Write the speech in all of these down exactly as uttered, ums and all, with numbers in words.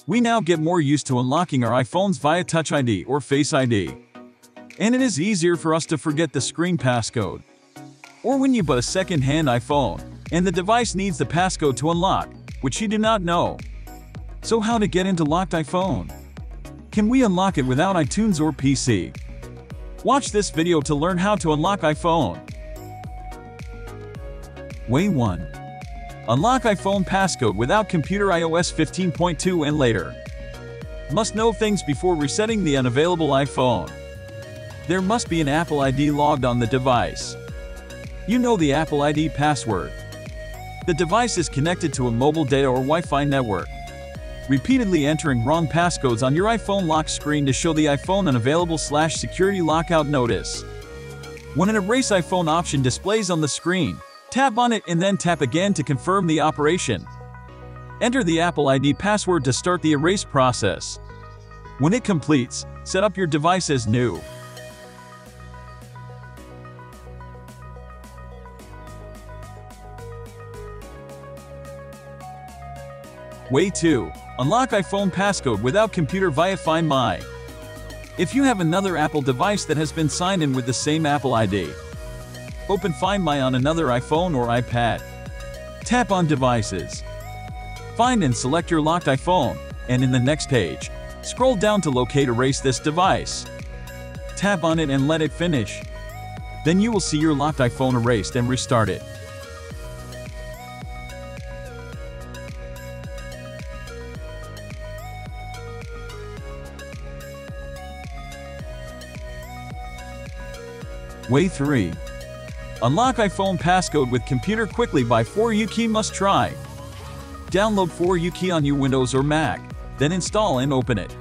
We now get more used to unlocking our iPhones via Touch I D or Face I D. And it is easier for us to forget the screen passcode. Or when you buy a second-hand iPhone, and the device needs the passcode to unlock, which you do not know. So how to get into locked iPhone? Can we unlock it without iTunes or P C? Watch this video to learn how to unlock iPhone. Way one. Unlock iPhone passcode without computer i O S fifteen point two and later. Must know things before resetting the unavailable iPhone. There must be an Apple I D logged on the device. You know the Apple I D password. The device is connected to a mobile data or Wi-Fi network. Repeatedly entering wrong passcodes on your iPhone lock screen to show the iPhone unavailable slash security lockout notice. When an Erase iPhone option displays on the screen, tap on it and then tap again to confirm the operation. Enter the Apple I D password to start the erase process. When it completes, set up your device as new. Way two. Unlock iPhone passcode without computer via Find My. If you have another Apple device that has been signed in with the same Apple I D, open Find My on another iPhone or iPad. Tap on Devices. Find and select your locked iPhone, and in the next page, scroll down to locate Erase this device. Tap on it and let it finish. Then you will see your locked iPhone erased and restart it. Way three. Unlock iPhone passcode with computer quickly by four U key must try. Download four U key on your Windows or Mac, then install and open it.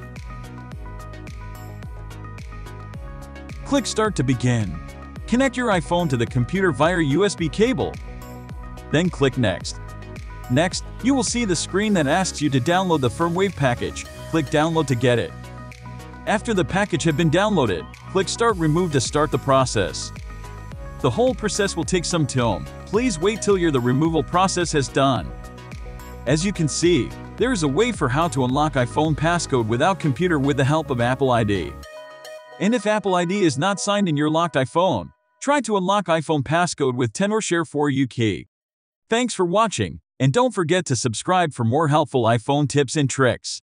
Click Start to begin. Connect your iPhone to the computer via U S B cable. Then click Next. Next, you will see the screen that asks you to download the firmware package. Click Download to get it. After the package has been downloaded, click Start Remove to start the process. The whole process will take some time. Please wait till your the removal process has done. As you can see, there is a way for how to unlock iPhone passcode without computer with the help of Apple I D. And if Apple I D is not signed in your locked iPhone, try to unlock iPhone passcode with ten or share four U key. Thanks for watching, and don't forget to subscribe for more helpful iPhone tips and tricks.